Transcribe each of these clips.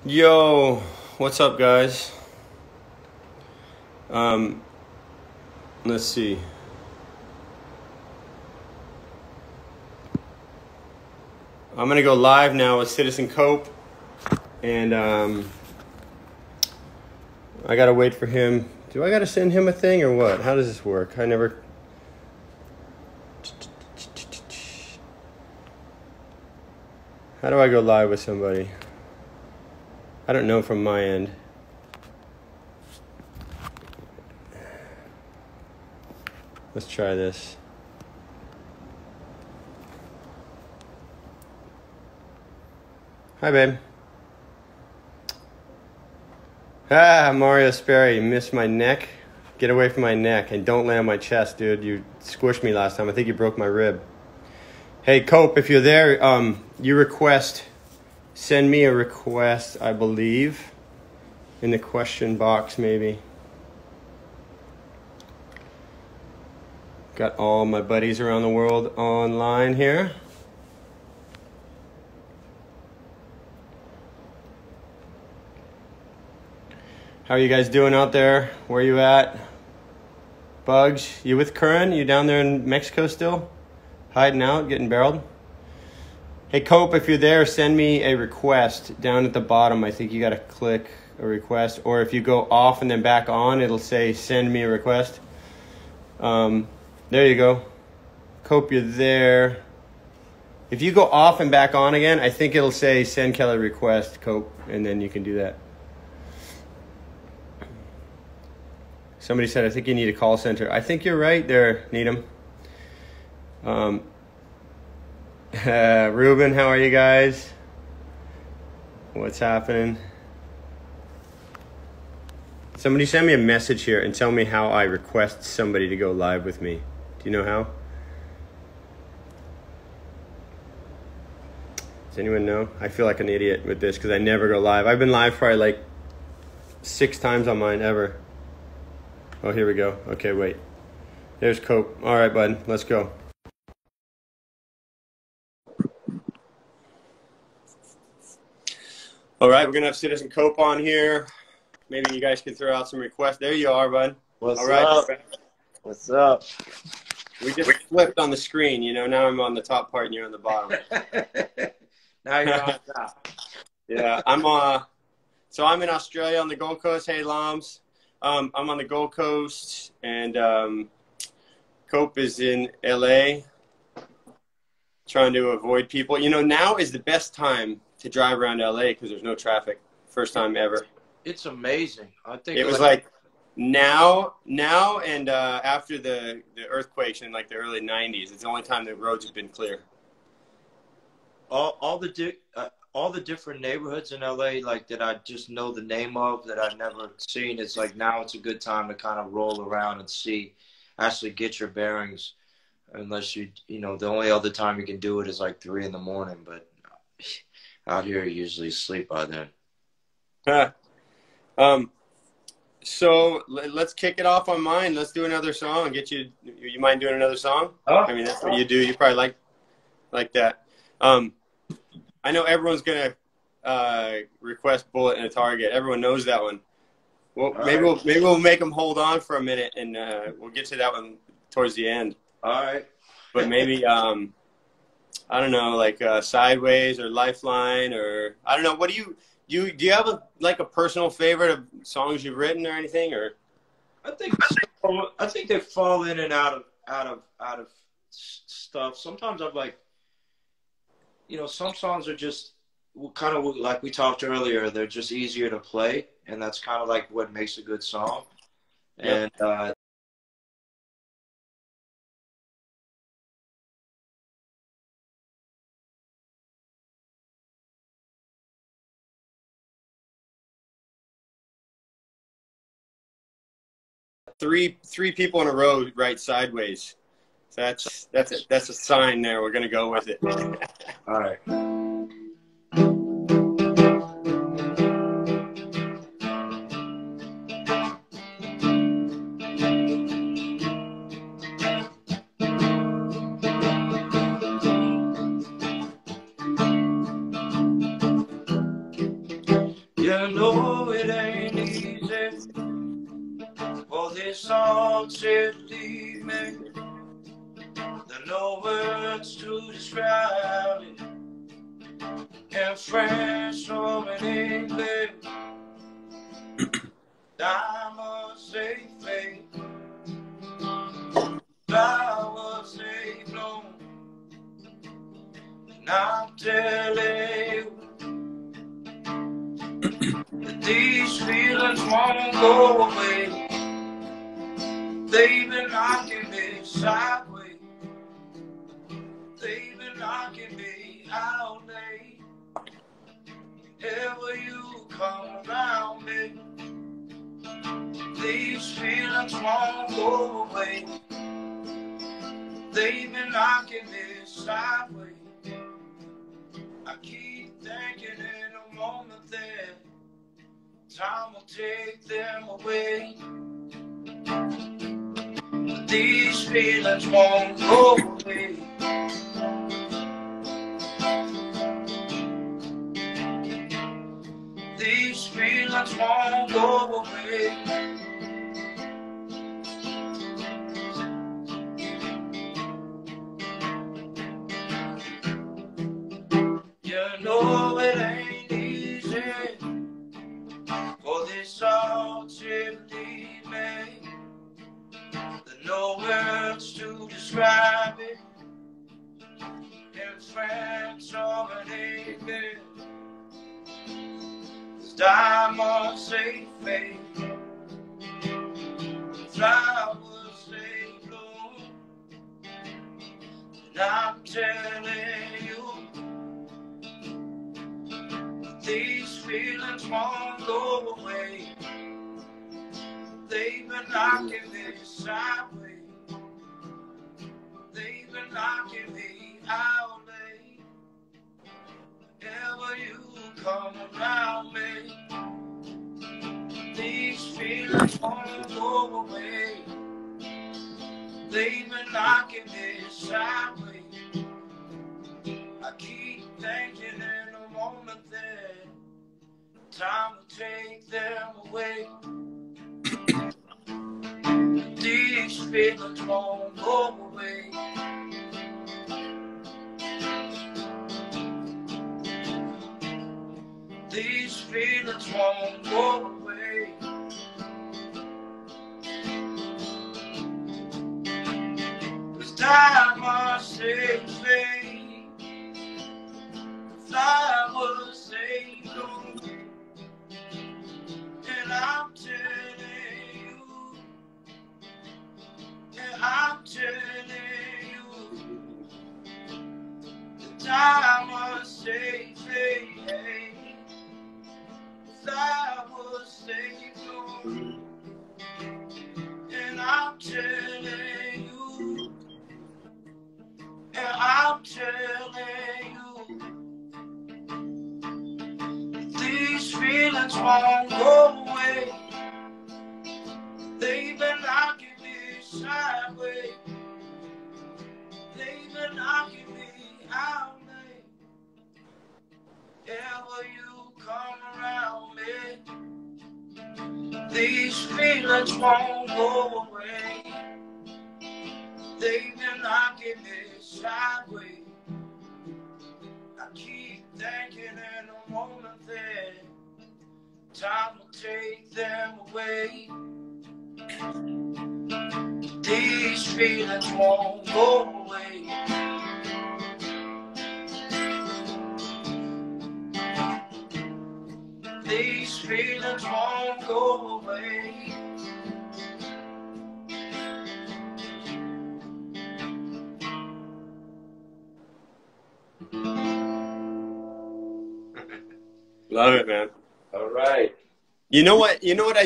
Yo, what's up, guys? Um, let's see. I'm gonna go live now with Citizen Cope, and I gotta wait for him. Do I gotta send him a thing or what? How does this work? I never. How do I go live with somebody? I don't know from my end. Let's try this. Hi, babe. Mario Sperry, you missed my neck? Get away from my neck and don't land on my chest, dude. You squished me last time. I think you broke my rib. Hey, Cope, if you're there, send me a request, I believe, in the question box, maybe. Got all my buddies around the world online here. How are you guys doing out there? Where are you at? Bugs, you with Curran? You down there in Mexico still? Hiding out, getting barreled? Hey, Cope, if you're there, send me a request down at the bottom. I think you got to click a request. Or if you go off and then back on, it'll say send me a request. There you go. Cope, you're there. If you go off and back on again, I think it'll say send Kelly request, Cope, and then you can do that. Somebody said, I think you need a call center. I think you're right there, Needham. Ruben, how are you guys? What's happening? Somebody send me a message here and tell me how I request somebody to go live with me. Do you know how? Does anyone know? I feel like an idiot with this because I never go live. I've been live probably like 6 times on mine ever. Oh, here we go. Okay, wait. There's Cope. All right, bud. Let's go. All right, we're going to have Citizen Cope on here. Maybe you guys can throw out some requests. There you are, bud. What's all right. up? What's up? We just flipped on the screen. You know, now I'm on the top part and you're on the bottom. Now you're on top. Yeah, so I'm in Australia on the Gold Coast. Hey, Lams. I'm on the Gold Coast, and Cope is in LA, trying to avoid people. You know, now is the best time to drive around LA because there's no traffic. First time ever. It's amazing. I think it was like now, and after the earthquakes in like the early '90s, it's the only time the roads have been clear. All the different neighborhoods in LA, like that I just know the name of that I've never seen. It's like now it's a good time to kind of roll around and see, actually get your bearings. Unless you know, the only other time you can do it is like 3 in the morning. But out here, you usually sleep by then. So let's kick it off on mine. Let's do another song. You mind doing another song? Oh. I mean, that's what you do. You probably like that. I know everyone's gonna request Bullet and a Target. Everyone knows that one. Well, maybe we'll make them hold on for a minute, and we'll get to that one towards the end. All right. But maybe I don't know, like Sideways or Lifeline, or I don't know. What do you have a personal favorite of songs you've written or anything? Or I think they fall in and out of stuff. Sometimes I'm like, you know, some songs are just kind of like we talked earlier. They're just easier to play, and that's kind of like what makes a good song. Yep. And three people in a row write Sideways. That's a sign there. We're gonna go with it. All right. You know it ain't easy for this song to leave me. There are no words to describe it in French or in English. I must say faith, flowers they bloom, and I'm telling you that these feelings won't go away. They've been knocking me sideways, they've been knocking me out late. Whenever you come around me, these feelings won't go away. They've been knocking me sideways. I keep thinking in a moment that time will take them away. But these feelings won't go away. These feelings won't go away. You know it ain't easy for this all to leave me. There's no words to describe it in French or in English. Diamonds say fade, flowers they bloom, and I'm telling you these feelings won't go away. They've been knocking me sideways, they've been knocking me out late. Whenever you come around me, these feelings won't go away. They've been knocking me sideways. I keep thinking in a moment that time will take them away. These feelings won't go away. These feelings won't go away. Cause time must say fade, flowers say bloom, and I'm telling you, and I'm telling you, the time must say fade. Flowers they bloom, and I'm telling you, and I'm telling you, these feelings won't go away. They've been knocking me sideways, they've been knocking me out late. Ever you come around me, these feelings won't go away. They've been knocking me sideways. I keep thinking in a moment that time will take them away. These feelings won't go away. These feelings won't go away. Love it, man. All right. You know what? You know what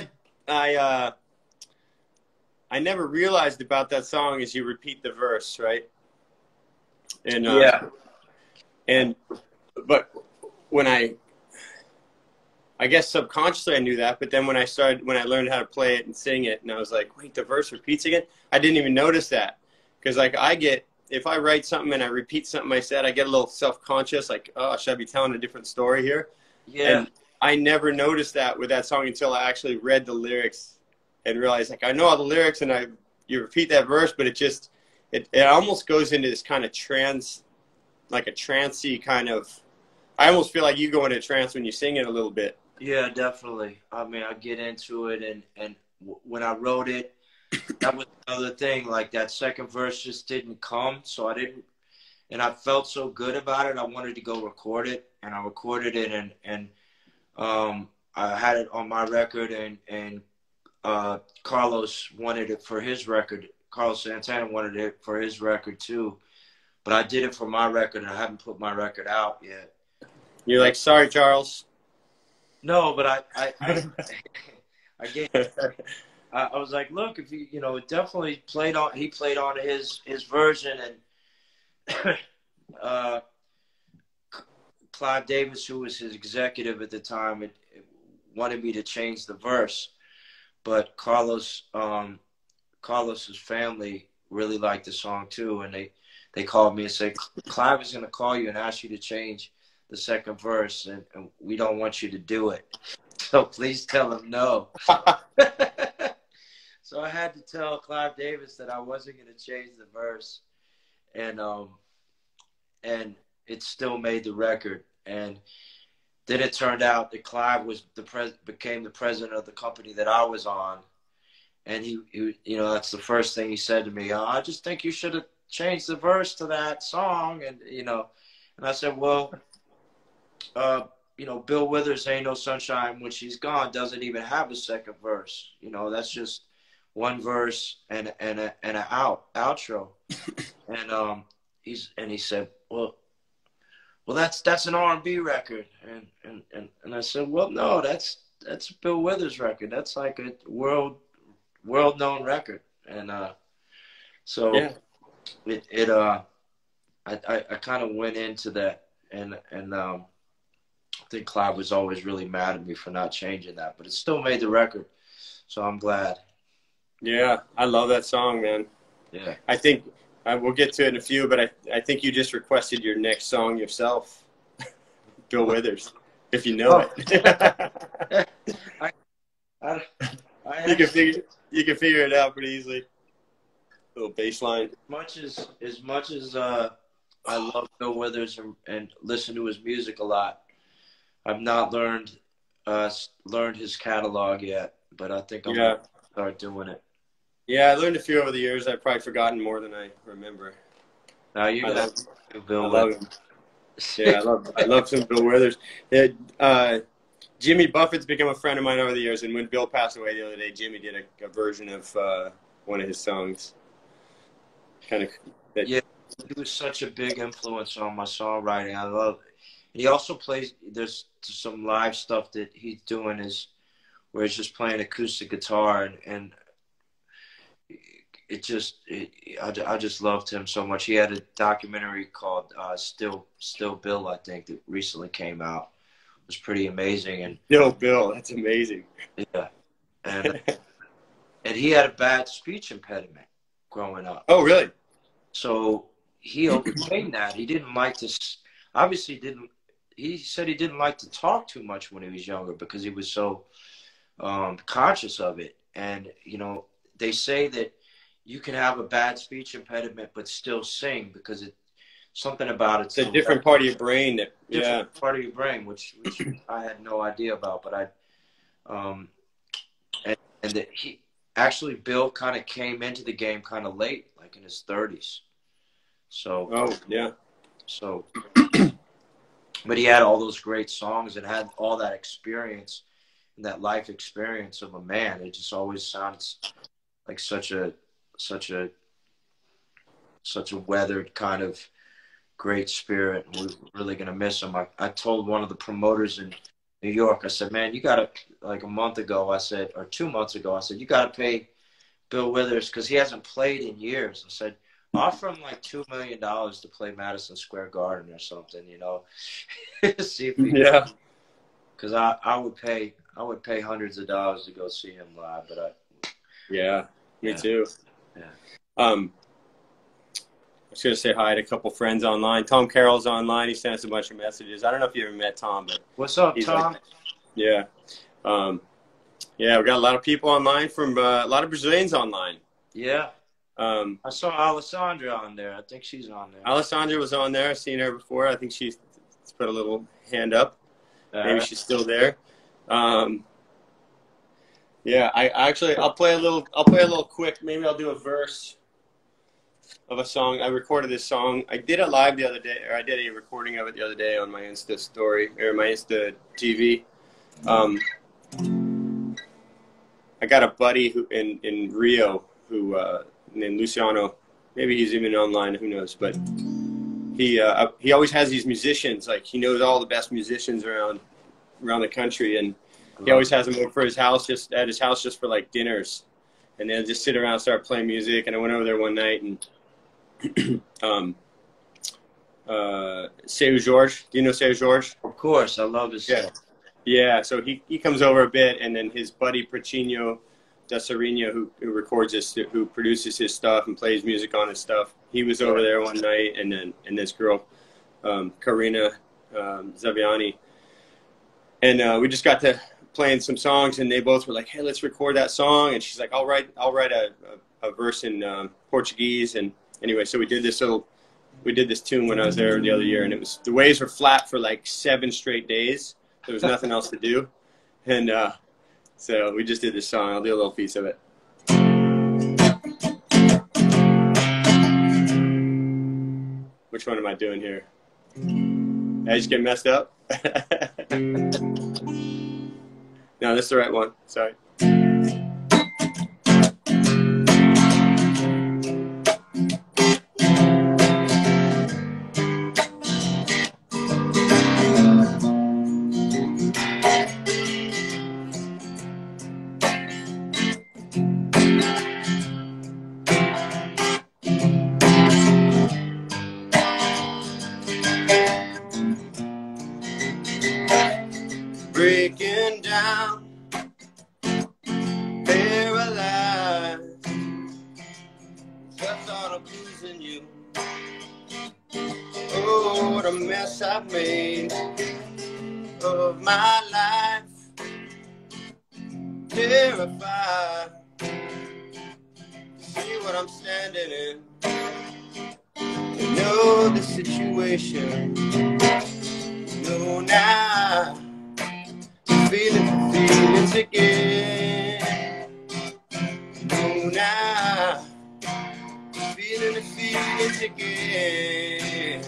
I never realized about that song is you repeat the verse, right? And Yeah. But when I guess subconsciously I knew that, but then when I learned how to play it and sing it, and I was like, wait, the verse repeats again? I didn't even notice that. Because like if I write something and I repeat something I said, I get a little self-conscious, like, oh, should I be telling a different story here? Yeah. I never noticed that with that song until I actually read the lyrics and realized, like, I know all the lyrics and you repeat that verse, but it almost goes into this kind of trance, like a trancey kind of. I almost feel like you go into a trance when you sing it a little bit. Yeah, definitely. I mean, I get into it, and when I wrote it, that was another thing. Like that second verse just didn't come, so I didn't. And I felt so good about it. I wanted to go record it, and I recorded it, and I had it on my record, and Carlos wanted it for his record. Carlos Santana wanted it for his record too, but I did it for my record, and I haven't put my record out yet. You're like, sorry, Charles. No, but I gave. I was like, look, if you know, it definitely played on. He played on his version, and Clive Davis, who was his executive at the time, it wanted me to change the verse, but Carlos's family really liked the song too, and they called me and said, Clive is going to call you and ask you to change the second verse, and we don't want you to do it. So please tell him no. So I had to tell Clive Davis that I wasn't going to change the verse, and it still made the record. And then it turned out that Clive was became the president of the company that I was on, and he you know, that's the first thing he said to me. Oh, I just think you should have changed the verse to that song, and you know, and I said, well, you know, Bill Withers' "Ain't No Sunshine When She's Gone" doesn't even have a second verse. You know, that's just one verse and an outro. And he said, well, that's an R&B record, and I said, well, no, that's a Bill Withers record. That's like a world known record, and so yeah. I kind of went into that, and I think Clive was always really mad at me for not changing that, but it still made the record, so I'm glad. Yeah, I love that song, man. Yeah, I think we'll get to it in a few, but I think you just requested your next song yourself, Bill Withers, if you know it. You can figure it out pretty easily. A little bass line. As much as I love Bill Withers and listen to his music a lot, I've not learned his catalog yet, but I think I'm gonna start doing it. Yeah, I learned a few over the years. I've probably forgotten more than I remember. Now you got Bill Withers. Him. Yeah, I love some Bill Withers. Jimmy Buffett's become a friend of mine over the years, and when Bill passed away the other day, Jimmy did a version of one of his songs. Yeah, he was such a big influence on my songwriting. I love it. He also plays. There's some live stuff that he's doing where he's just playing acoustic guitar, and I just loved him so much. He had a documentary called Still Bill, I think, that recently came out. It was pretty amazing. And Still Bill, that's amazing. Yeah, and he had a bad speech impediment growing up. Oh, really? So he overcame that. He didn't like to. Obviously, didn't. He said he didn't like to talk too much when he was younger because he was so conscious of it. And you know, they say that you can have a bad speech impediment but still sing because something about it's a different part of your brain. Part of your brain, which I had no idea about. But and that he actually, Bill kind of came into the game kind of late, like in his 30s. So So, but he had all those great songs and had all that experience and that life experience of a man. It just always sounds like such a weathered kind of great spirit. And we're really going to miss him. I told one of the promoters in New York, I said, man, you got to, like a month ago, I said, or 2 months ago, I said, you got to pay Bill Withers because he hasn't played in years. I said, offer him like $2 million to play Madison Square Garden or something, you know. See if he because I would pay hundreds of dollars to go see him live, but me too. Yeah. I was going to say hi to a couple friends online. Tom Carroll's online. He sent us a bunch of messages. I don't know if you ever met Tom, but what's up, Tom? Yeah. Yeah, we got a lot of people online from a lot of Brazilians online. Yeah. Um, I saw Alessandra on there. I think she's on there. Alessandra was on there. I've seen her before. I think she's put a little hand up. Maybe she's still there. Yeah, I'll play a little quick. Maybe I'll do a verse of a song. I recorded this song. I did it live the other day, or I did a recording of it the other day on my Insta story or my Insta TV. I got a buddy who in Rio who named Luciano. Maybe he's even online. Who knows? But he always has these musicians. Like he knows all the best musicians around the country, and he always has them over for his house, just at his house, just for like dinners, and they'll just sit around and start playing music. And I went over there one night, and Seu Jorge, do you know Seu Jorge? Of course, I love his stuff. Yeah, so he comes over a bit, and then his buddy Pretinho da Sarinha, who records this, who produces his stuff and plays music on his stuff, he was over there one night, and this girl, Karina Zaviani, and we just got to playing some songs, and they both were like, "Hey, let's record that song," and she's like, "I'll write a verse in Portuguese," and anyway, so we did this tune when I was there the other year, and the waves were flat for like 7 straight days. There was nothing else to do, and so we just did this song. I'll do a little piece of it. Which one am I doing here? Did I just get messed up? No, this is the right one. Sorry. Breaking down, paralyzed, I thought of losing you. Oh, what a mess I've made of my life. Terrified to see what I'm standing in. You know the situation. You know now. Feeling the feelings again. Oh, now feeling the feelings again.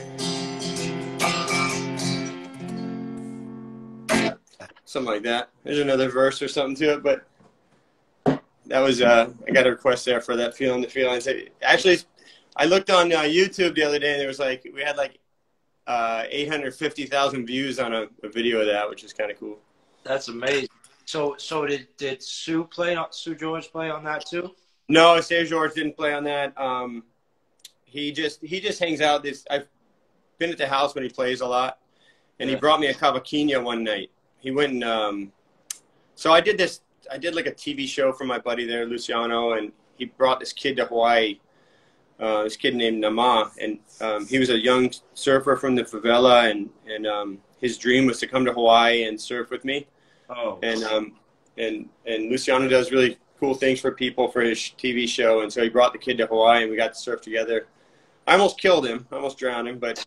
Something like that. There's another verse or something to it, but that was I got a request there for that feeling the feelings. Actually, I looked on YouTube the other day, and there was like we had like 850,000 views on a video of that, which is kind of cool. That's amazing. So did Sue George play on that too? No, Seu George didn't play on that. He just hangs out. I've been at the house when he plays a lot, and he brought me a cavaquinha one night. He went and so I did this. I did like a TV show for my buddy there, Luciano, and he brought this kid to Hawaii. This kid named Nama, and he was a young surfer from the favela, and his dream was to come to Hawaii and surf with me. Oh. And Luciano does really cool things for people for his TV show, and so he brought the kid to Hawaii, and we got to surf together. I almost killed him. I almost drowned him, but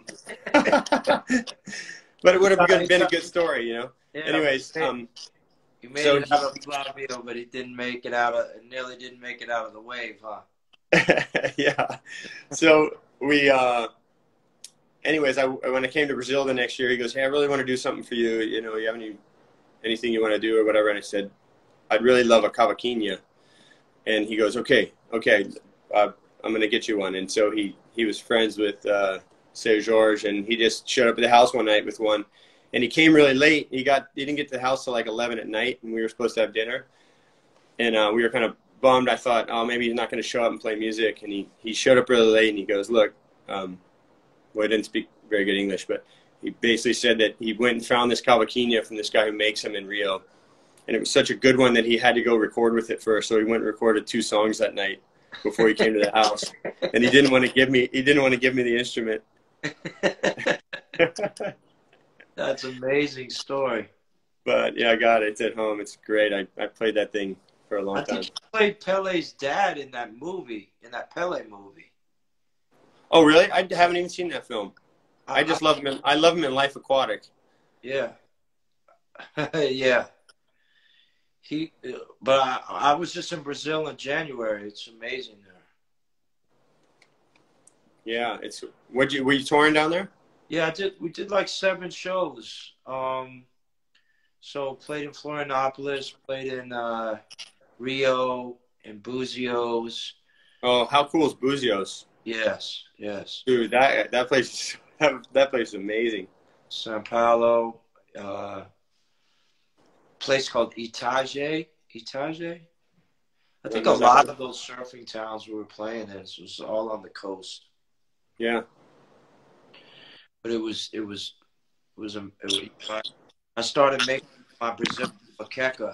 but it would have been a good story, you know. Yeah, anyways, he made it out of Flavio, but he didn't make it out of. Nearly didn't make it out of the wave, huh? Yeah. So we. Anyways, when I came to Brazil the next year, he goes, "Hey, I really want to do something for you. You know, you have anything you want to do or whatever?" And I said, "I'd really love a cavaquinha." And he goes, "Okay, I'm going to get you one." And so he was friends with Seu Jorge, and he just showed up at the house one night with one. And he came really late. He didn't get to the house till like 11 at night, and we were supposed to have dinner. And we were kind of bummed. I thought, oh, maybe he's not going to show up and play music. And he showed up really late, and he goes, "Look, well, I didn't speak very good English, but he basically said that he went and found this cavaquinha from this guy who makes them in Rio. And it was such a good one that he had to go record with it first. So he went and recorded 2 songs that night before he came to the house. And he didn't want to give me the instrument." That's an amazing story. But yeah, I got it. It's at home. It's great. I played that thing for a long I time. think he played Pele's dad in that movie, in that Pele movie. Oh, really? I haven't even seen that film. I just love him. I love him in Life Aquatic. Yeah. Yeah. But I was just in Brazil in January. It's amazing there. Yeah, were you touring down there? Yeah, we did like 7 shows. So played in Florianopolis, played in Rio and Buzios. Oh, how cool is Buzios? Yes, yes. Dude, that place that place is amazing. São Paulo, place called Itage. Itage? I think a lot of those surfing towns we were playing in was all on the coast. Yeah. But I started making my Brazilian macaca,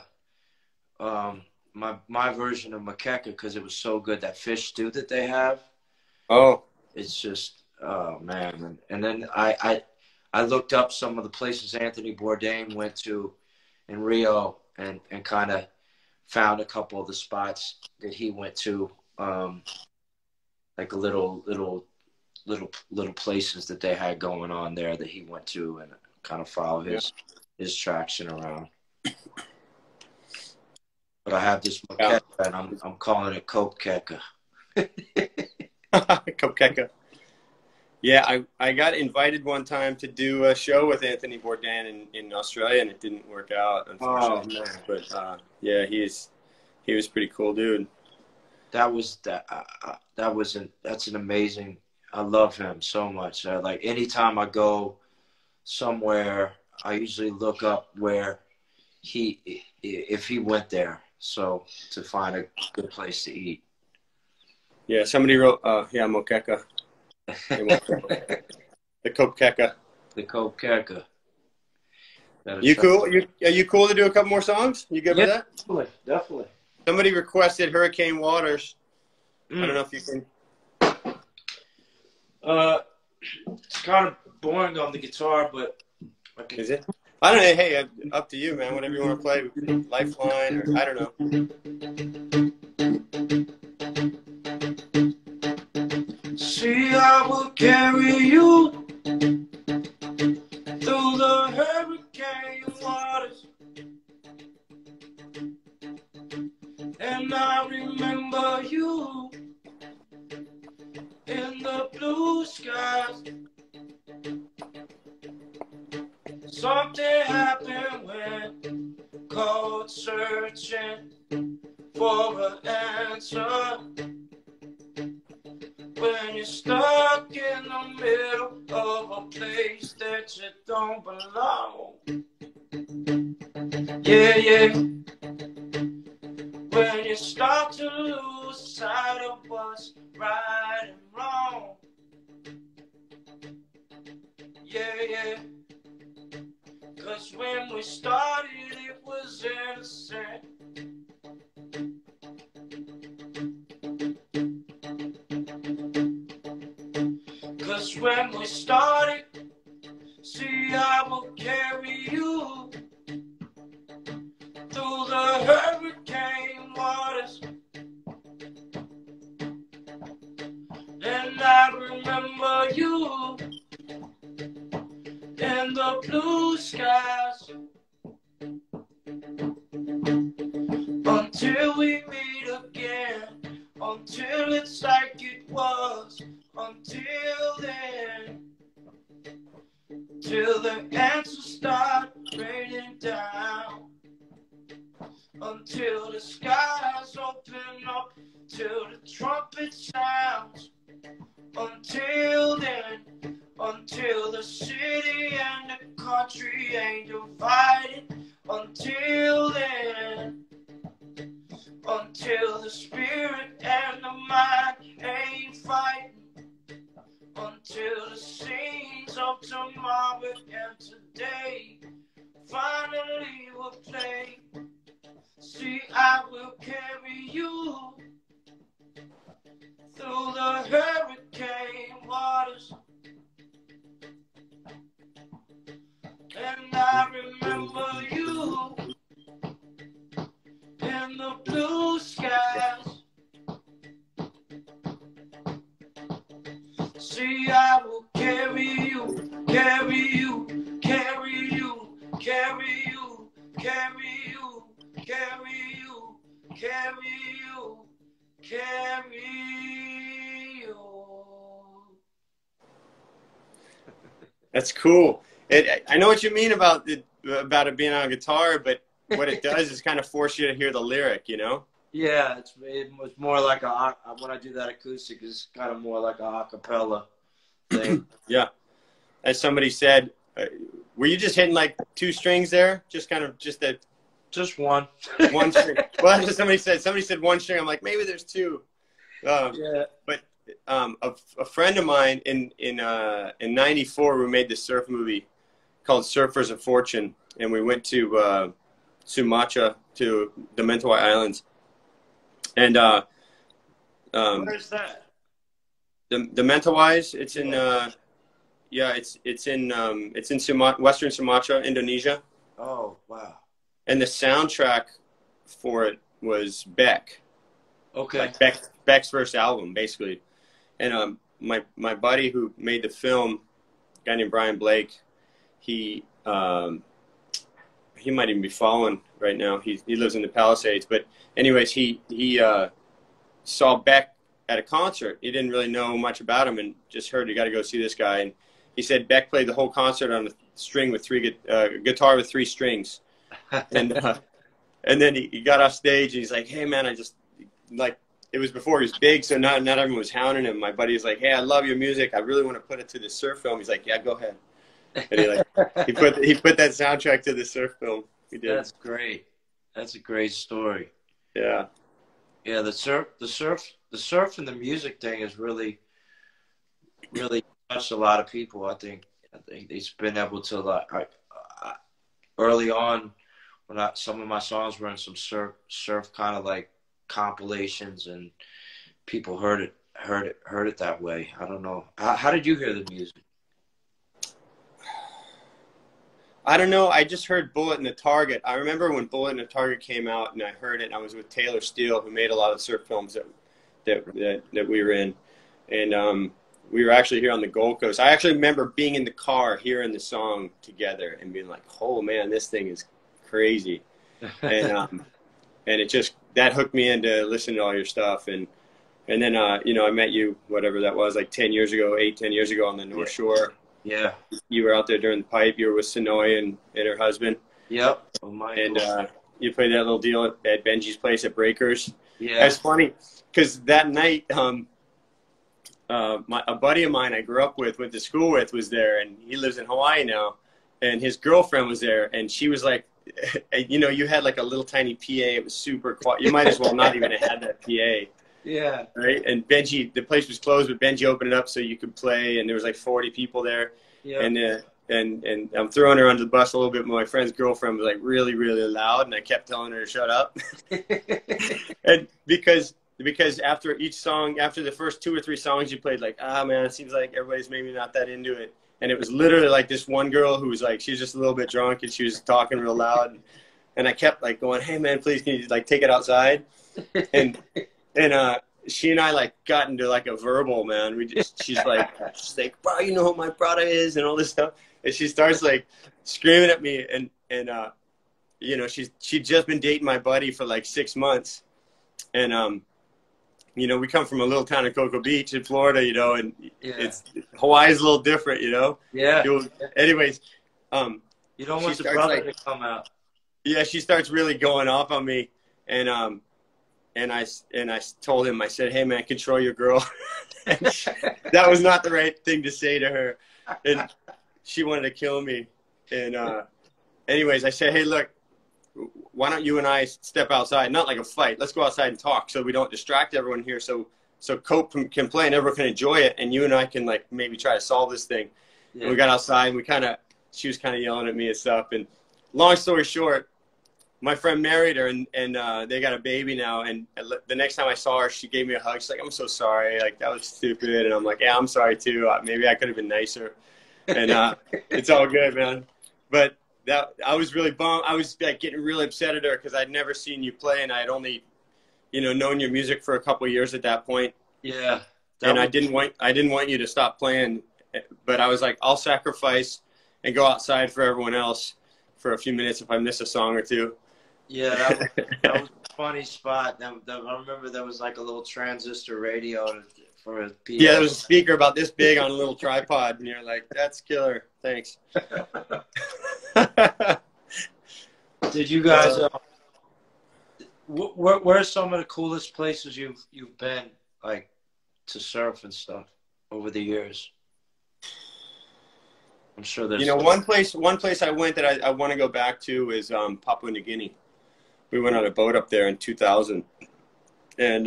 my version of macaca, because it was so good. That fish stew that they have. Oh. It's just, oh man. And then I looked up some of the places Anthony Bourdain went to in Rio and kind of found a couple of the spots that he went to, like a little places that they had going on there that he went to, and kind of follow his traction around. But I have this maqueta, and I'm calling it Copqueca. Copqueca. Yeah, I got invited one time to do a show with Anthony Bourdain in Australia, and it didn't work out, unfortunately. Oh man! But yeah, he was pretty cool, dude. That's an amazing. I love him so much. Like anytime I go somewhere, I usually look up where if he went there, so to find a good place to eat. Yeah, somebody wrote, yeah, Moqueca. The Copqueca. The Copqueca. You cool? Are you cool to do a couple more songs? You good with that? Definitely. Somebody requested Hurricane Waters. I don't know if you can. It's kind of boring on the guitar, but is it? I don't know. Hey, up to you, man. Whatever you want to play, Lifeline, or I don't know. See, I will carry you through the hurricane waters, and I remember you in the blue skies. Something happened when called searching for an answer. When you're stuck in the middle of a place that you don't belong. Yeah, yeah. When you start to lose sight of what's right and wrong. Yeah, yeah. 'Cause when we started, it was innocent. 'Cause when we started, see, I will carry you through the hurricane waters. And I remember you in the blue skies. Until we meet again, until it's like it was, until then, till the answers start raining down, until the skies open up, till the trumpet sounds, until then, until the city and the country ain't divided, until then, until the spirit and the mind ain't fighting, until the scenes of tomorrow and today finally will play. See, I will carry you through the hurricane waters. And I remember you the blue skies. See, I will carry you, carry you, carry you, carry you, carry you, carry you, carry you, carry you. That's cool. I know what you mean about it being on guitar, but what it does is kind of force you to hear the lyric, you know? Yeah, it's more like when I do that acoustic, it's kind of more like a acapella thing. Yeah. As somebody said, were you just hitting like two strings there? Just one. One string. Well, somebody said one string. I'm like, maybe there's two. Yeah. But a friend of mine in '94, we made this surf movie called Surfers of Fortune, and we went to Sumatra, to the Mentawai Islands. And where's that? The Mentawais, it's in it's in Western Sumatra, Indonesia. Oh, wow. And the soundtrack for it was Beck. Okay. Like Beck's first album, basically. And my buddy who made the film, a guy named Brian Blake, he might even be following right now. He lives in the Palisades. But anyways, he saw Beck at a concert. He didn't really know much about him and just heard, you got to go see this guy. And he said Beck played the whole concert on a string with guitar with three strings. And then he got off stage and he's like, hey man, I just like, it was before he was big, so not everyone was hounding him. My buddy was like, hey, I love your music. I really want to put it to the surf film. He's like, yeah, go ahead. And he put that soundtrack to the surf film. He did. That's great. That's a great story. Yeah. Yeah, the surf and the music thing has really touched a lot of people. I think it's been able to, like, early on when some of my songs were in some surf kind of like compilations, and people heard it that way. I don't know. How did you hear the music? I don't know. I just heard Bullet and the Target. I remember when Bullet and the Target came out, and I heard it. And I was with Taylor Steele, who made a lot of surf films that we were in, and we were actually here on the Gold Coast. I actually remember being in the car hearing the song together and being like, "Oh man, this thing is crazy," and it just that hooked me into listening to all your stuff, and then I met you, whatever that was, like 10 years ago on the North Shore. Yeah. You were out there during the pipe. You were with Sonoy and her husband. Yep. Oh my. And you played that little deal at Benji's place at Breakers. Yeah. It's funny because that night, a buddy of mine I grew up with, went to school with, was there, and he lives in Hawaii now. And his girlfriend was there, and she was like, you had like a little tiny PA. It was super quiet. You might as well not even have had that PA. Yeah. Right. And Benji, the place was closed, but Benji opened it up so you could play, and there was like 40 people there. Yeah. And I'm throwing her under the bus a little bit. But my friend's girlfriend was like really, really loud, and I kept telling her to shut up. And because after each song, after the first 2 or 3 songs you played, like, man, it seems like everybody's maybe not that into it. And it was literally like this one girl who was like, she was just a little bit drunk, and she was talking real loud. And I kept like going, hey man, please, can you like take it outside? And she and I like got into like a verbal, man. She's like, bro, you know what my product is and all this stuff. And she starts like screaming at me, and she'd just been dating my buddy for like 6 months. And we come from a little town in Cocoa Beach in Florida, and Hawaii's a little different, Yeah. Anyways, you don't want the brother to come out. Yeah, she starts really going off on me, and I told him, I said, hey man, control your girl. And that was not the right thing to say to her, and she wanted to kill me. And anyways, I said, hey, look, why don't you and I step outside? Not like a fight. Let's go outside and talk so we don't distract everyone here. So Cope can play and everyone can enjoy it, and you and I can like maybe try to solve this thing. Yeah. And we got outside, and she was kind of yelling at me and stuff. And long story short, my friend married her, and they got a baby now. And the next time I saw her, she gave me a hug. She's like, I'm so sorry. Like, that was stupid. And I'm like, yeah, I'm sorry too. Maybe I could have been nicer. And it's all good, man. But that I was really bummed. I was like getting really upset at her because I'd never seen you play, and I'd only, known your music for a couple of years at that point. Yeah. And I didn't want you to stop playing, but I was like, I'll sacrifice and go outside for everyone else for a few minutes if I miss a song or two. Yeah, that was a funny spot. I remember there was like a little transistor radio for a PA. Yeah, there was a speaker about this big on a little tripod, and you're like, that's killer. Thanks. Did you guys? Where are some of the coolest places you've been, like, to surf and stuff over the years? I'm sure there's. One place I went that I want to go back to is Papua New Guinea. We went on a boat up there in 2000, and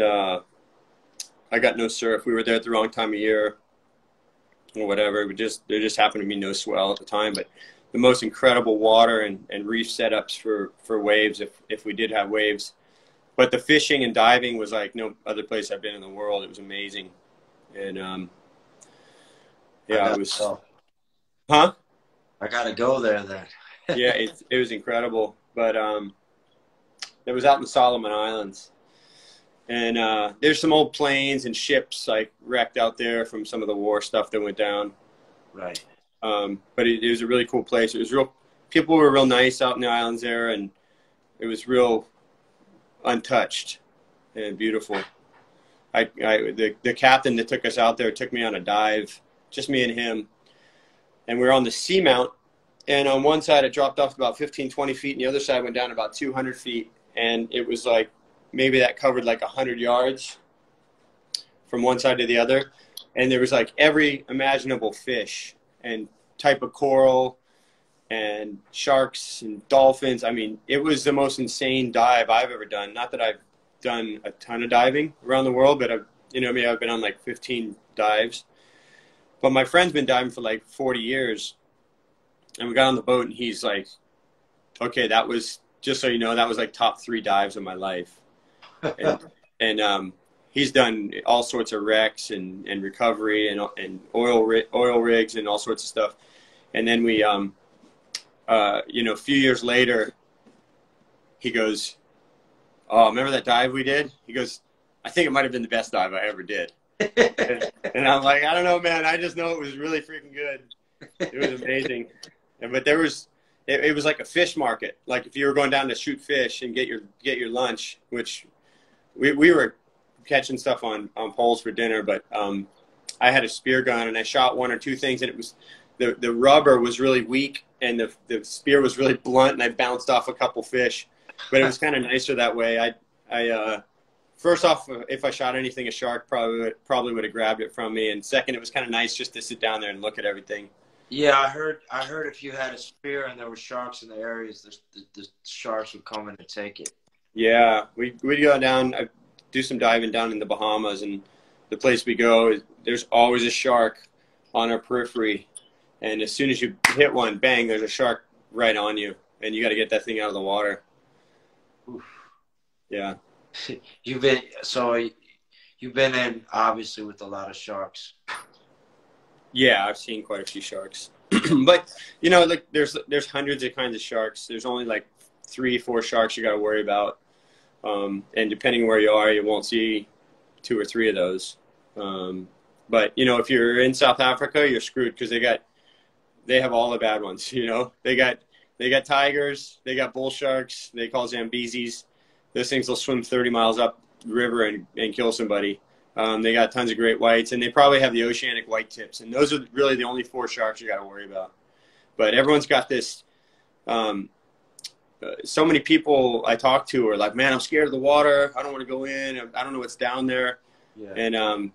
I got no surf. We were there at the wrong time of year, or whatever. There just happened to be no swell at the time, but the most incredible water and reef setups for waves if we did have waves. But the fishing and diving was like no other place I've been in the world. It was amazing, and yeah, it was. Huh? I gotta go there then. Yeah, it was incredible, but it was out in the Solomon Islands, and there's some old planes and ships like wrecked out there from some of the war stuff that went down. Right. But it was a really cool place. It was people were real nice out in the islands there, and it was real untouched and beautiful. The captain that took us out there took me on a dive, just me and him. And we were on the seamount, and on one side it dropped off about 15, 20 feet, and the other side went down about 200 feet. And it was like, maybe that covered like 100 yards from one side to the other. And there was like every imaginable fish and type of coral and sharks and dolphins. I mean, it was the most insane dive I've ever done. Not that I've done a ton of diving around the world, but I've been on like 15 dives. But my friend's been diving for like 40 years, and we got on the boat, and he's like, okay, that was, just so you know, that was like top 3 dives of my life. And he's done all sorts of wrecks and recovery and oil rigs and all sorts of stuff. And then we, a few years later, he goes, oh, remember that dive we did? He goes, I think it might have been the best dive I ever did. And I'm like, I don't know, man. I just know it was really freaking good. It was amazing. But there was, it was like a fish market. Like if you were going down to shoot fish and get your lunch, which we were catching stuff on poles for dinner. But I had a spear gun and I shot 1 or 2 things, and it was the rubber was really weak and the spear was really blunt, and I bounced off a couple fish. But it was kind of nicer that way. I first off, if I shot anything, a shark probably would have grabbed it from me. And second, it was kind of nice just to sit down there and look at everything. Yeah, I heard if you had a spear and there were sharks in the areas, the sharks would come in and take it. Yeah, we'd go down, do some diving down in the Bahamas, and the place we go, there's always a shark on our periphery. And as soon as you hit one, bang, there's a shark right on you, and you got to get that thing out of the water. Oof. Yeah. You've been in obviously with a lot of sharks. Yeah, I've seen quite a few sharks. But like there's hundreds of kinds of sharks. There's only like 3, 4 sharks you got to worry about. And depending where you are, you won't see 2 or 3 of those. But if you're in South Africa, you're screwed because they have all the bad ones. They got tigers, they got bull sharks, they call Zambesis. Those things will swim 30 miles up the river and kill somebody. They got tons of great whites, and they probably have the oceanic white tips. And those are really the only 4 sharks you got to worry about. But everyone's got this. So many people I talk to are like, man, I'm scared of the water. I don't want to go in. I don't know what's down there. Yeah. And,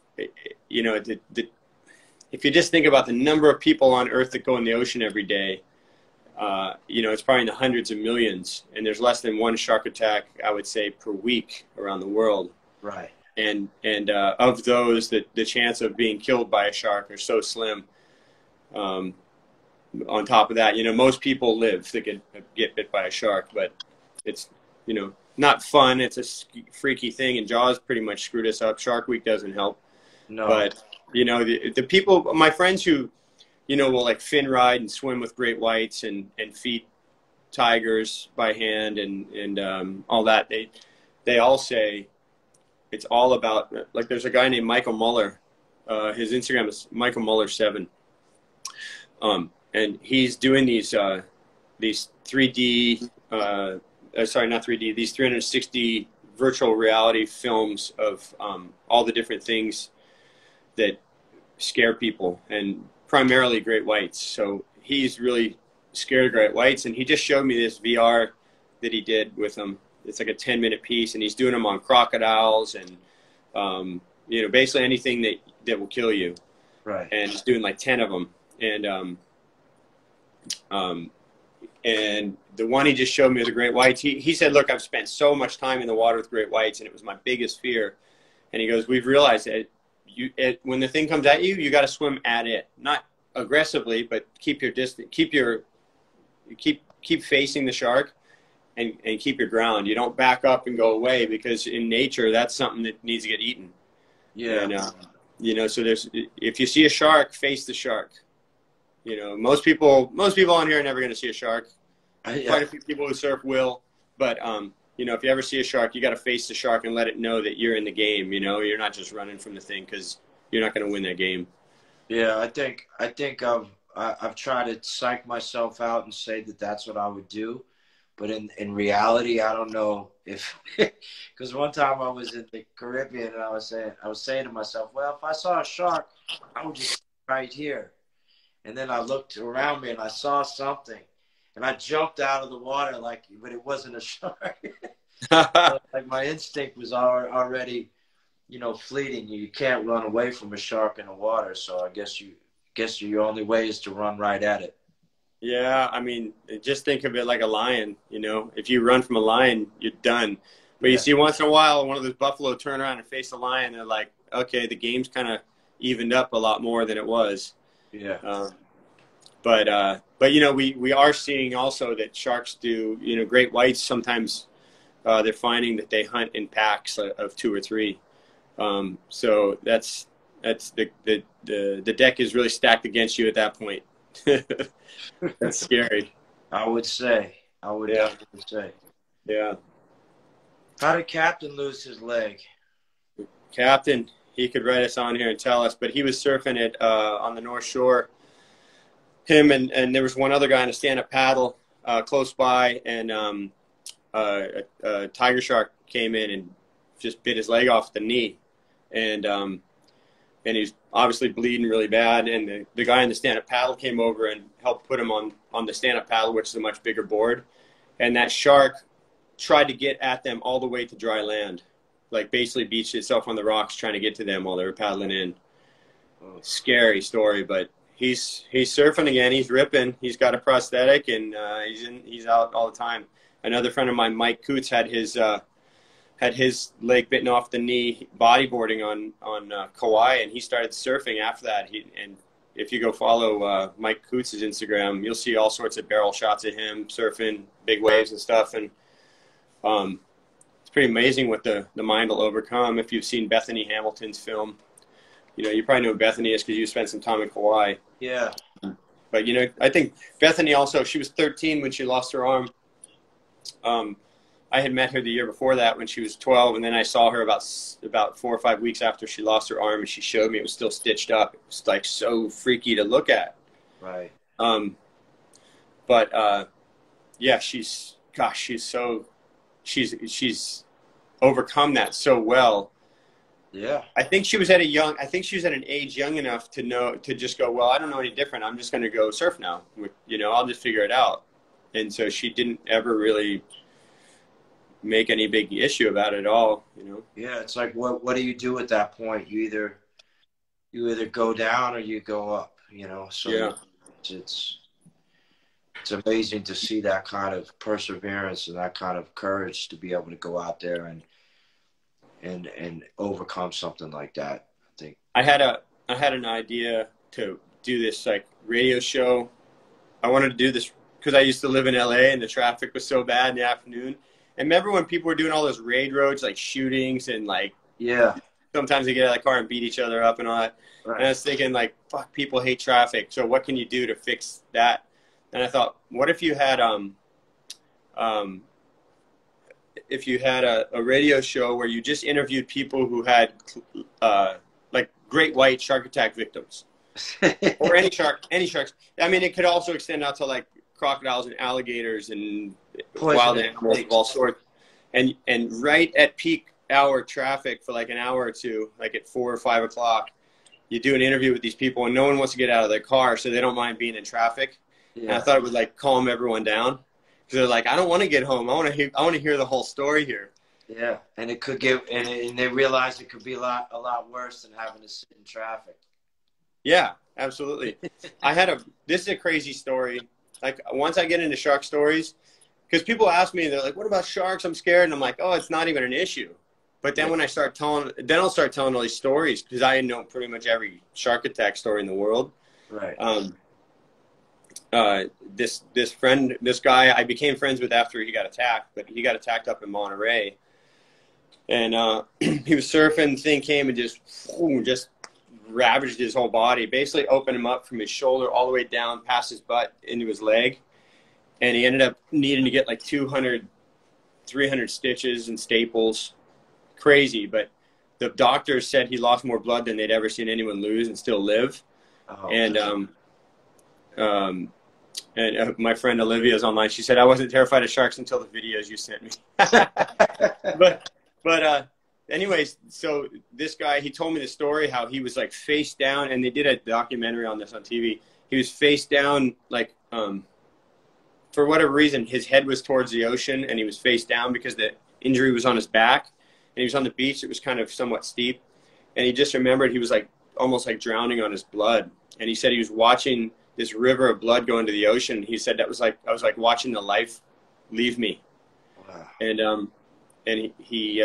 if you just think about the number of people on Earth that go in the ocean every day, it's probably in the hundreds of millions, and there's less than 1 shark attack, I would say, per week around the world. Right. And of those, the chance of being killed by a shark are so slim. On top of that, most people live that get bit by a shark, but it's, not fun. It's a freaky thing, and Jaws pretty much screwed us up. Shark Week doesn't help. No. But, the people, my friends who will like fin ride and swim with great whites and feed tigers by hand and all that. They all say it's all about, like, there's a guy named Michael Muller. His Instagram is Michael Muller 7. And he's doing these 3D, sorry, not 3D, these 360 virtual reality films of all the different things that scare people, and primarily great whites. So he's really scared of great whites, and he just showed me this VR that he did with them. It's like a 10-minute piece, and he's doing them on crocodiles and basically anything that will kill you. Right. And he's doing like 10 of them. And the one he just showed me of the great whites, he said, look, I've spent so much time in the water with great whites, and it was my biggest fear. And he goes, we've realized that when the thing comes at you, you got to swim at it, not aggressively, but keep your distance, keep facing the shark, and keep your ground. You don't back up and go away, because in nature, that's something that needs to get eaten. Yeah. And, so if you see a shark, face the shark. Most people on here are never going to see a shark. Quite a few people who surf will, but if you ever see a shark, you got to face the shark and let it know that you're in the game. You're not just running from the thing, because you're not going to win that game. Yeah, I think I've tried to psych myself out and say that that's what I would do, but in reality, I don't know if, because one time I was in the Caribbean and I was saying to myself, well, if I saw a shark, I would just right here. And then I looked around me and I saw something, and I jumped out of the water but it wasn't a shark. Like my instinct was already, fleeting. You can't run away from a shark in the water. So I guess your only way is to run right at it. Yeah, I mean, just think of it like a lion. If you run from a lion, you're done. But you see, once in a while, one of those buffalo turn around and face a lion. They're like, okay, the game's kind of evened up a lot more than it was. Yeah. But we are seeing also that sharks do, great whites. Sometimes they're finding that they hunt in packs of 2 or 3. So that's the deck is really stacked against you at that point. That's scary. I would definitely say. Yeah. How did Captain lose his leg? Captain, he could write us on here and tell us, but he was surfing it on the North Shore. Him and there was one other guy on a stand-up paddle close by, and a tiger shark came in and just bit his leg off the knee, and he's obviously bleeding really bad. And the guy on the stand-up paddle came over and helped put him on the stand-up paddle, which is a much bigger board. And that shark tried to get at them all the way to dry land, like basically beached itself on the rocks trying to get to them while they were paddling in. Scary story, but he's surfing again. He's ripping. He's got a prosthetic, and he's out all the time. Another friend of mine, Mike Coots, had his leg bitten off the knee bodyboarding on Kauai, and he started surfing after that. And if you go follow Mike Coots' Instagram, you'll see all sorts of barrel shots of him surfing big waves and stuff. And it's pretty amazing what the mind will overcome. If you've seen Bethany Hamilton's film, you probably know who Bethany is because you spent some time in Kauai. Yeah. But, I think Bethany also, she was 13 when she lost her arm. I had met her the year before that when she was 12, and then I saw her about 4 or 5 weeks after she lost her arm, and she showed me it was still stitched up. It was like so freaky to look at. Right. Yeah, she's overcome that so well. Yeah. I think she was at an age young enough to just go, well, I don't know any different. I'm just going to go surf now. I'll just figure it out. And so she didn't ever really make any big issue about it at all. Yeah. It's like, what do you do at that point? You either go down or you go up, so yeah. It's amazing to see that kind of perseverance and that kind of courage to be able to go out there and overcome something like that. I think I had an idea to do this like radio show. I wanted to do this because I used to live in LA and the traffic was so bad in the afternoon. And remember when people were doing all those raid roads, like shootings and like, yeah, sometimes they get out of the car and beat each other up and all that. Right. And I was thinking, like, fuck, people hate traffic. So what can you do to fix that? And I thought, what if you had a radio show where you just interviewed people who had like great white shark attack victims, or any sharks. I mean, it could also extend out to like crocodiles and alligators and wild animals of all sorts. And right at peak hour traffic for like an hour or two, like at 4 or 5 o'clock, you do an interview with these people, and no one wants to get out of their car, so they don't mind being in traffic. Yeah. And I thought it would like calm everyone down, because they're like, I don't want to get home. I want to hear the whole story here. Yeah, and it could get, and they realize it could be a lot worse than having to sit in traffic. Yeah, absolutely. This is a crazy story. Like, once I get into shark stories, because people ask me, they're like, what about sharks? I'm scared. And I'm like, oh, it's not even an issue. But then when I start telling, I'll start telling all these stories, because I know pretty much every shark attack story in the world. Right. This guy I became friends with after he got attacked, but he got attacked up in Monterey. And he was surfing, the thing came and just ravaged his whole body, basically opened him up from his shoulder all the way down past his butt into his leg. And he ended up needing to get like 200, 300 stitches and staples. Crazy, but the doctors said he lost more blood than they'd ever seen anyone lose and still live. Oh, and my friend Olivia's online. She said, I wasn't terrified of sharks until the videos you sent me. but anyways, so this guy, he told me the story how he was like face down, and they did a documentary on this on TV. He was face down, like, for whatever reason, his head was towards the ocean, and he was face down because the injury was on his back. And he was on the beach. It was kind of somewhat steep. And he just remembered he was like almost like drowning on his blood. And he said he was watching this river of blood go into the ocean. He said that was like, I was like watching the life leave me. Wow. And he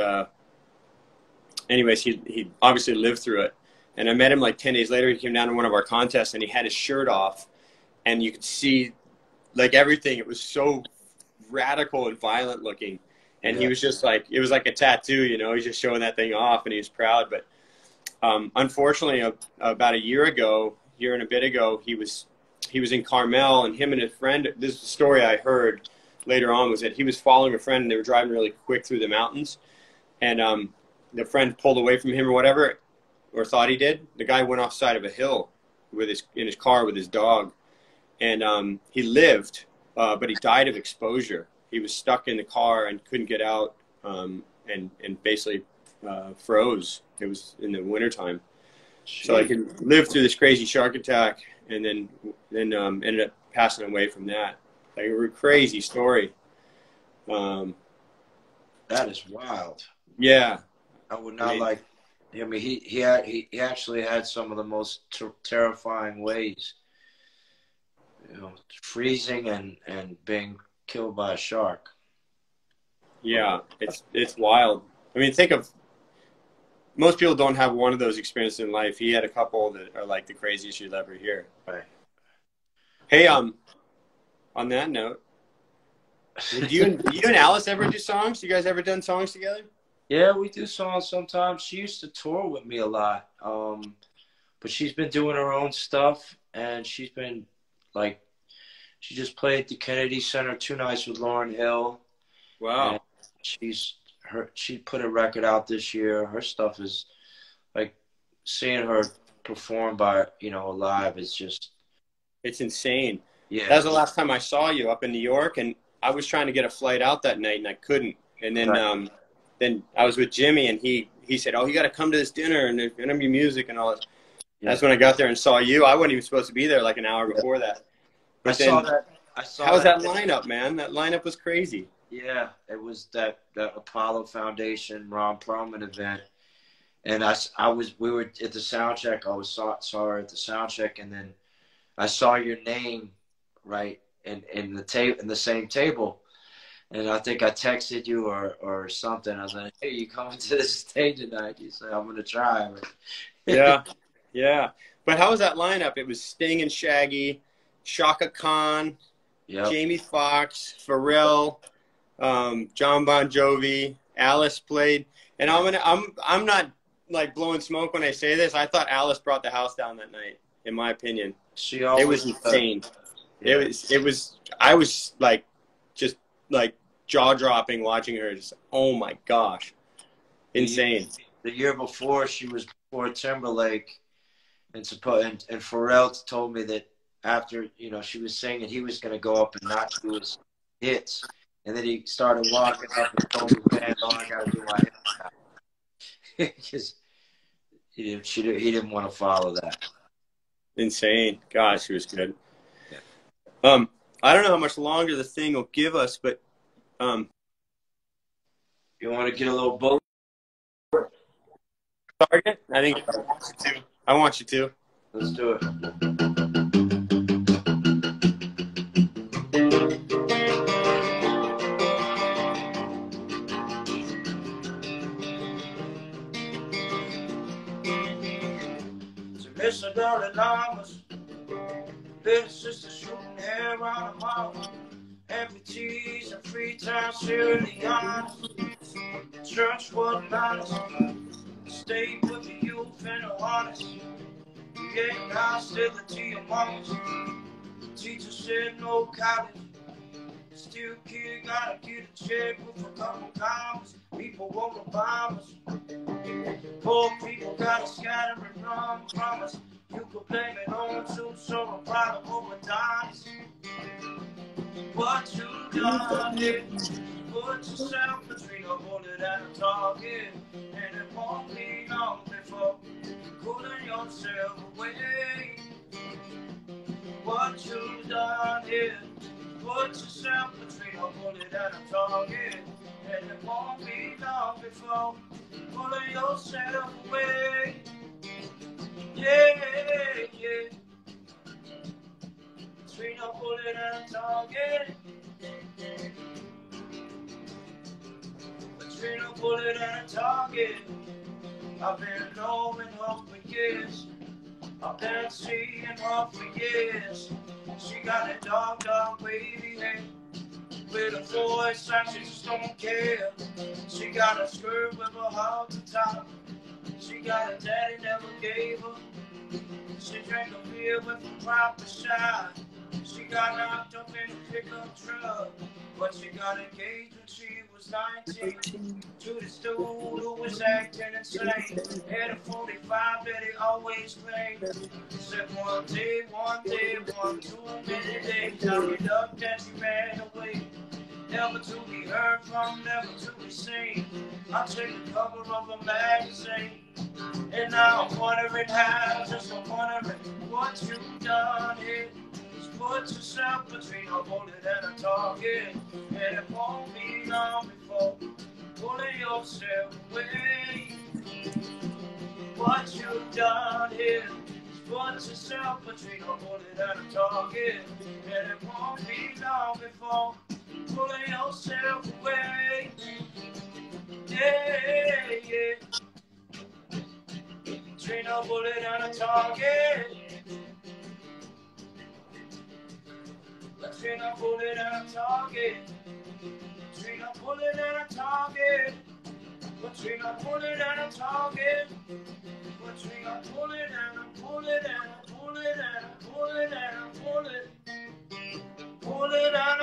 anyways, he obviously lived through it. And I met him like 10 days later. He came down to one of our contests, and he had his shirt off, and you could see like everything. It was so radical and violent looking. And he was just like, it was like a tattoo, you know, he's just showing that thing off, and he was proud. But unfortunately, about a year and a bit ago, he was in Carmel, and him and his friend, this is the story I heard later on, was that he was following a friend, and they were driving really quick through the mountains. And the friend pulled away from him or whatever, or thought he did. The guy went off side of a hill in his car with his dog. And he lived, but he died of exposure. He was stuck in the car and couldn't get out, and basically froze. It was in the wintertime. So I could live through this crazy shark attack, and then ended up passing away from that. Like a crazy story. That is wild. Yeah. I would not like. I mean, he actually had some of the most terrifying ways. You know, freezing and being killed by a shark. Yeah, it's wild. I mean, think of, most people don't have one of those experiences in life. He had a couple that are like the craziest you'll ever hear. Right. Hey, on that note, do you and Alice ever do songs? You guys ever done songs together? Yeah, we do songs sometimes. She used to tour with me a lot, but she's been doing her own stuff, and she's been like, she just played at the Kennedy Center 2 nights with Lauryn Hill. Wow. And she put a record out this year. Her stuff is like, seeing her perform live is just, it's insane. Yeah. That was the last time I saw you up in New York, and I was trying to get a flight out that night, and I couldn't. And then then I was with Jimmy, and he said, "Oh, you got to come to this dinner, and there's gonna be music and all that." Yeah. That's when I got there and saw you. I wasn't even supposed to be there like an hour before that. But I saw that. How was that lineup, man? That lineup was crazy. Yeah, it was that Apollo Foundation Ron Perlman event, and we were at the sound check. I saw her at the sound check, and then I saw your name right in the same table, and I think I texted you or something. I was like, "Hey, you coming to the stage tonight?" You said, "I'm gonna try." Yeah. But how was that lineup? It was Sting and Shaggy, Shaka Khan, Jamie Foxx, Pharrell, John Bon Jovi, Alice played, and I'm not like blowing smoke when I say this. I thought Alice brought the house down that night. In my opinion, She it was always insane. Yeah. It was. I was like, just like jaw dropping watching her. Just oh my gosh, insane. The year before, she was before Timberlake, and Pharrell told me that after she was singing, he was going to go up and not do his hits, and then he started walking up and told the band, "Oh, I got to do my hits now," because he didn't want to follow that. Insane. Gosh, she was good. Yeah. I don't know how much longer the thing will give us, but You want to get a little bullet? target. I think I want you to. Let's do it. To Mr. Dalai Lama's little sister shooting hair on a mama, amputees and free time, seriously honest. Church wasn't honest. Stay with the youth and the honest. Creating hostility among us. Teacher said no college. Still kid gotta get a check with a couple commas. People want to bomb us. Poor people gotta scatter and run from us. You could blame it on two, so a problem over dimes. What you done here? Put yourself between a bullet and a target, and it won't be long before pulling yourself away. What you done here? Put yourself between a bullet and a target, and it won't be long before pulling yourself away. Yeah, yeah. Between a bullet and a target. Between a bullet and a target. I've been knowing her for years. I've been seeing her for years. She got a dark, dark wavy hair. With a voice like she just don't care. She got a skirt with a halter top. She got a daddy never gave her. She drank a beer with a proper shot. She got knocked up in a pickup truck, but she got engaged when she was 19 to this dude who was acting insane. Had a 45 that he always claimed. Said one day, one too many days. I read up that she ran away. Never to be heard from, never to be seen. I took the cover of a magazine, and now I'm wondering how, just wondering what you done here. Put yourself between a bullet and a target, and it won't be long before pulling yourself away. What you done here is put yourself between a bullet and a target, and it won't be long before pulling yourself away. Yeah, yeah. Between a bullet and a target. Between a bullet and a target. Between a bullet and a target. Between a bullet and a target. Between a bullet and a bullet and a bullet and a bullet and a bullet. Bullet and a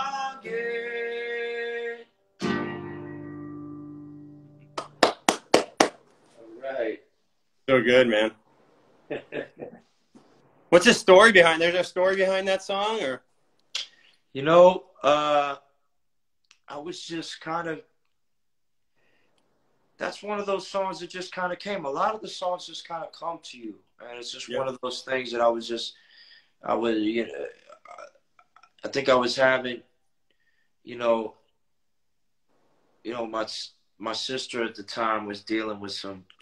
target. All right. So good, man. What's the story behind? There's a story behind that song, or? I was just kind of, that's one of those songs that just kind of came. A lot of the songs just kind of come to you. And it's just one of those things that I think I was having, my sister at the time was dealing with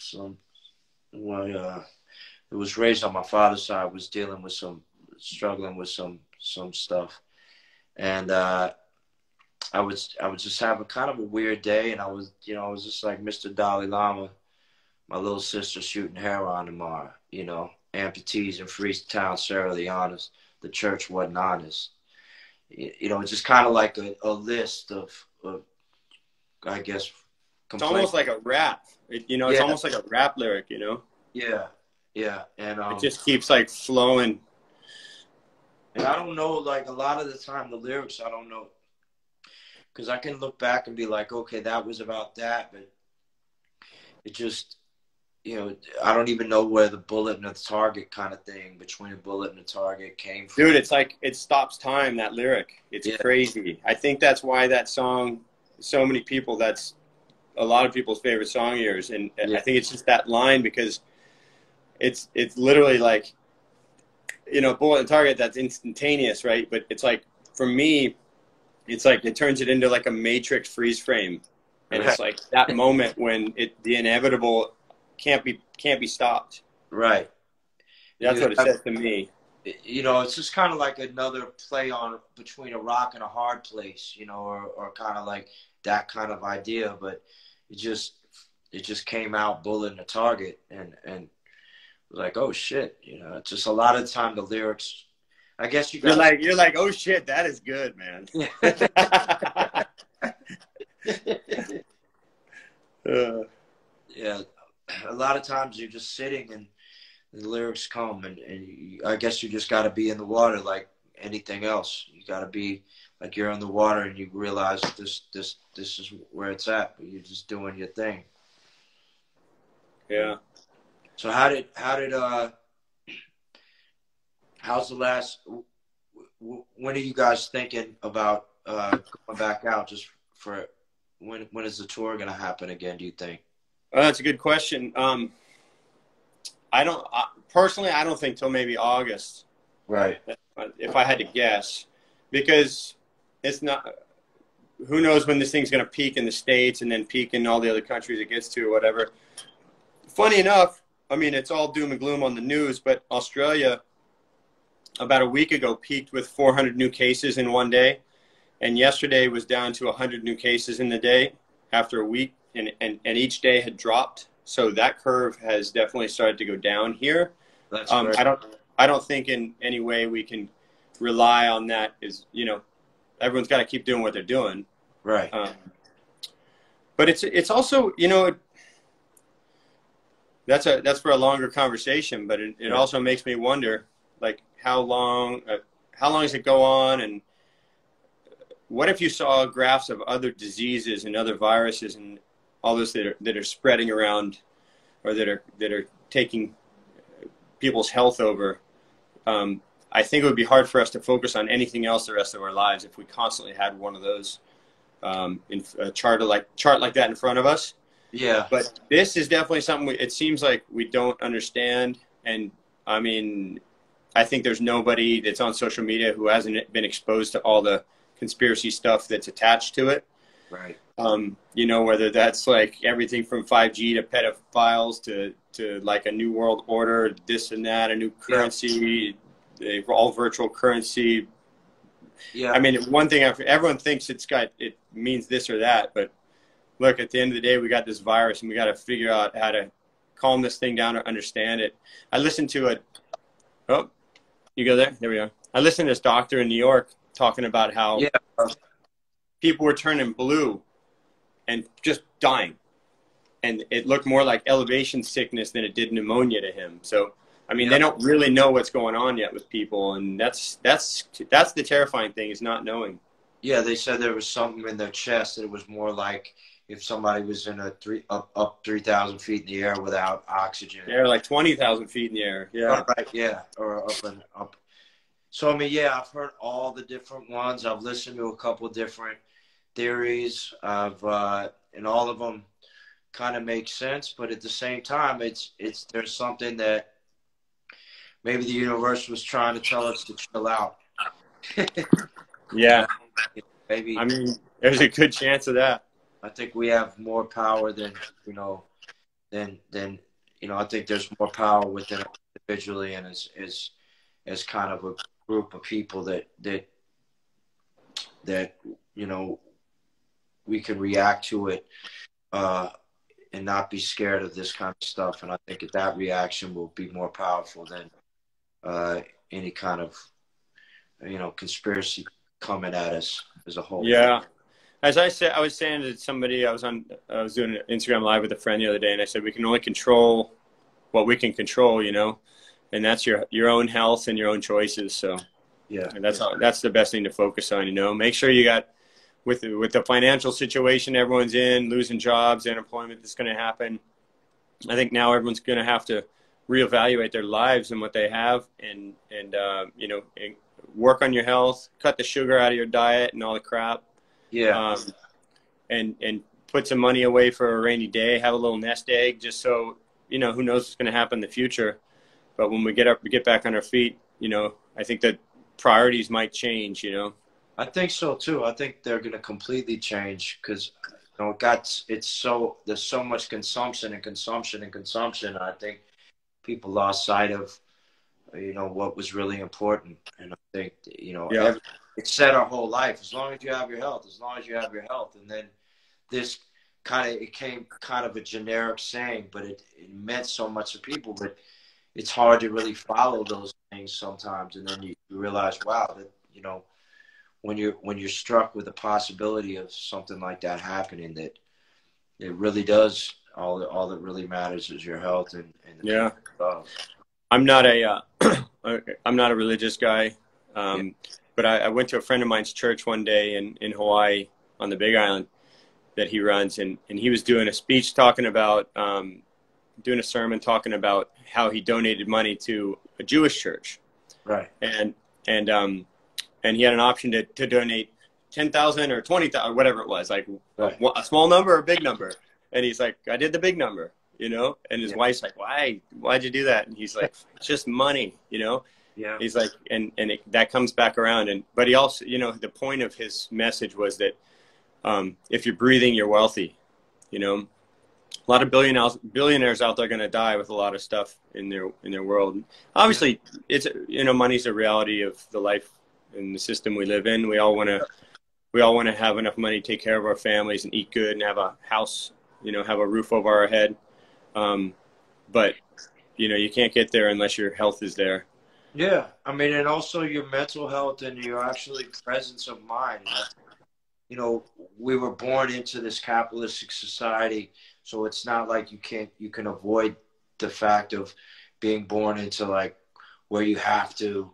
it was raised on my father's side, was dealing with struggling with some stuff. And I was just having kind of a weird day, and I was just like Mr. Dalai Lama, my little sister shooting heroin tomorrow, amputees in Freetown, Sierra Leone, the church wasn't honest. It's just kind of like a list of, I guess, It's almost like a rap. It's Yeah, almost like a rap lyric, yeah, yeah. It just keeps like flowing. And I don't know, like a lot of the time, the lyrics I don't know, because I can look back and be like, okay, that was about that, but it just, I don't even know where the bullet and the target kind of thing between a bullet and a target came from. Dude, it's like it stops time, that lyric. It's crazy. I think that's why that song, so many people, that's a lot of people's favorite song of yours. And I think it's just that line because it's literally like, bullet and target, that's instantaneous, right? But it's like, for me, it's like it turns it into like a Matrix freeze frame. And it's like that moment when the inevitable can't be stopped. Right. That's what it says to me. It's just kind of like another play on between a rock and a hard place, or kind of like that kind of idea. But it just came out bullet and a target, and like, oh shit, it's just a lot of the time the lyrics. I guess you're like, oh shit, that is good, man. Yeah, a lot of times you're just sitting and the lyrics come, and I guess you just got to be in the water like anything else. You got to be like you're in the water and you realize this is where it's at, but you're just doing your thing. Yeah. So how's the last? When are you guys thinking about going back out? Just for when is the tour going to happen again? Do you think? That's a good question. Personally, I don't think till maybe August. Right. If I had to guess, because it's not. Who knows when this thing's going to peak in the States and then peak in all the other countries it gets to or whatever. Funny enough, I mean, it's all doom and gloom on the news, but Australia about a week ago peaked with 400 new cases in one day, and yesterday was down to 100 new cases in the day after a week, and each day had dropped. So that curve has definitely started to go down here. That's I don't think in any way we can rely on that. Everyone's got to keep doing what they're doing. Right. But it's also, that's for a longer conversation, but it also makes me wonder, like, how long does it go on? And what if you saw graphs of other diseases and other viruses and all those that are spreading around, or that are taking people's health over? I think it would be hard for us to focus on anything else the rest of our lives if we constantly had one of those in a chart like that in front of us. Yeah. But this is definitely something it seems like we don't understand. And I mean, I think there's nobody that's on social media who hasn't been exposed to all the conspiracy stuff that's attached to it. Right. Whether that's like everything from 5G to pedophiles to like a new world order, this and that, a new currency, all virtual currency. Yeah. I mean, one thing everyone thinks it means this or that, but look, at the end of the day, we got this virus and we got to figure out how to calm this thing down or understand it. I listened to oh, you go there? There we go. I listened to this doctor in New York talking about how people were turning blue and just dying. And it looked more like elevation sickness than it did pneumonia to him. So, I mean, they don't really know what's going on yet with people. And that's the terrifying thing, is not knowing. Yeah, they said there was something in their chest that it was more like if somebody was in up 3,000 feet in the air without oxygen. Yeah, like 20,000 feet in the air. Yeah. Right, yeah, or up. So, I mean, yeah, I've heard all the different ones. I've listened to a couple different theories and all of them kind of make sense. But at the same time, there's something that maybe the universe was trying to tell us to chill out. Yeah. Maybe. I mean, there's a good chance of that. I think we have more power than I think there's more power within us individually and as kind of a group of people that we can react to it and not be scared of this kind of stuff. And I think that reaction will be more powerful than any kind of conspiracy coming at us as a whole. Yeah. As I said, I was saying to somebody, I was doing an Instagram live with a friend the other day, and I said we can only control what we can control, you know, and that's your own health and your own choices. So Yeah, and that's the best thing to focus on, you know. Make sure you got with the financial situation everyone's in, losing jobs, unemployment that's going to happen. I think now everyone's going to have to reevaluate their lives and what they have, and you know, and work on your health, cut the sugar out of your diet and all the crap. yeah. And put some money away for a rainy day. Have a little nest egg, just so you know. Who knows what's going to happen in the future? But when we get back on our feet, you know, I think that priorities might change. You know. I think so too. I think they're going to completely change because you know there's so much consumption and consumption and consumption. I think people lost sight of you know what was really important, and I think you know Yeah. it said our whole life. As long as you have your health, as long as you have your health, and then this it came kind of a generic saying, but it meant so much to people. But it's hard to really follow those things sometimes, and then you realize, wow, that you know when you're struck with the possibility of something like that happening, that it really does all that really matters is your health and the Yeah. people you love. I'm not a I'm not a religious guy, Yeah. but I went to a friend of mine's church one day in Hawaii on the Big Island that he runs, and he was doing a speech talking about doing a sermon talking about how he donated money to a Jewish church, Right. And he had an option to donate 10,000 or 20,000 or whatever it was, like Right. a small number or a big number. And he's like, I did the big number, you know. And his Yeah. wife's like, why'd you do that? And he's like, it's just money, you know. Yeah. He's like, that comes back around. But he also, you know, the point of his message was that if you're breathing, you're wealthy, you know. A lot of billionaires out there are going to die with a lot of stuff in their world. Obviously, it's, you know, money's a reality of the life and the system we live in. We all want to have enough money to take care of our families and eat good and have a house, you know, have a roof over our head. But you know, you can't get there unless your health is there. Yeah. I mean, and also your mental health and your actually presence of mind. You know, we were born into this capitalistic society, so it's not like you can avoid the fact of being born into like where you have to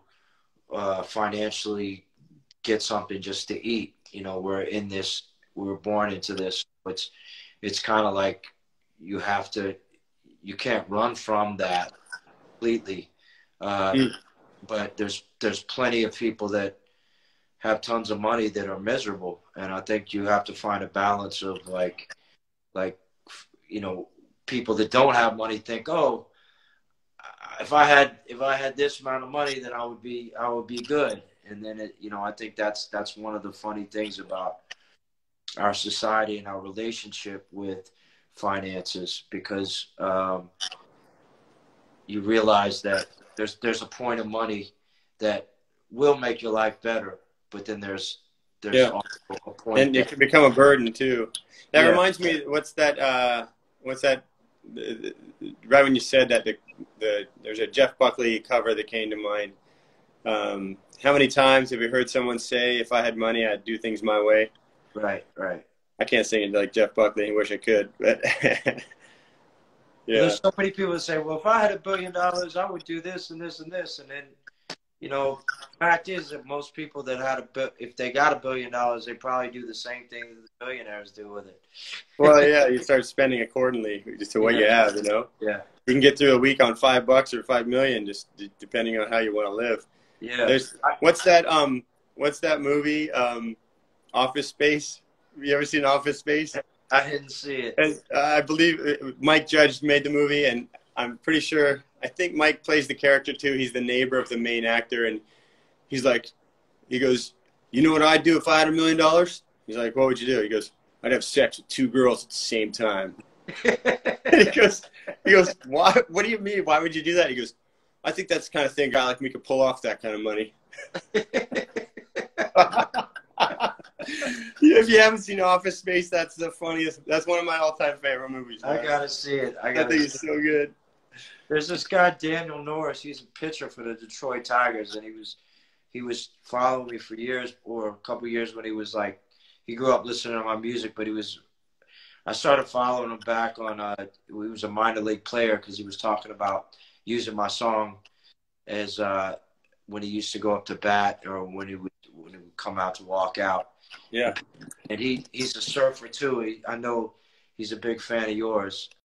financially get something just to eat. You know, we were born into this. It's kind of like you can't run from that completely. But there's plenty of people that have tons of money that are miserable, and I think you have to find a balance of like you know, people that don't have money think, oh, if I had this amount of money, then I would be good. And then you know, I think that's one of the funny things about our society and our relationship with finances, because you realize that there's a point of money that will make your life better, but then there's Yeah. also a point And it can become a burden too. That Yeah. reminds me, what's that? Right when you said that, there's a Jeff Buckley cover that came to mind. How many times have you heard someone say, "If I had money, I'd do things my way"? Right. I can't sing it like Jeff Buckley. I wish I could, but yeah, There's so many people that say, well, if I had $1 billion, I would do this and this and this. And then, you know, fact is that most people that if they got $1 billion, they probably do the same thing that the billionaires do with it. well, yeah, you start spending accordingly just to what you have, you know. Yeah. You can get through a week on $5 or 5 million, just depending on how you want to live. Yeah. What's that movie? Office Space. Have you ever seen Office Space? I didn't see it. And I believe Mike Judge made the movie, and I'm pretty sure, I think Mike plays the character too. He's the neighbor of the main actor, and he goes, you know what I'd do if I had $1 million? He's like, what would you do? He goes, I'd have sex with 2 girls at the same time. And he goes, why? What do you mean? Why would you do that? He goes, I think that's the kind of thing a guy like me could pull off that kind of money. If you haven't seen Office Space, that's the funniest. That's one of my all-time favorite movies. I gotta see it. I think it's so good. There's this guy Daniel Norris. He's a pitcher for the Detroit Tigers, and he was following me for years, or a couple years, when he he grew up listening to my music, but I started following him back on, he was a minor league player because he was talking about using my song as when he used to go up to bat or when he would come out to walk out. Yeah. And he's a surfer too. I know he's a big fan of yours.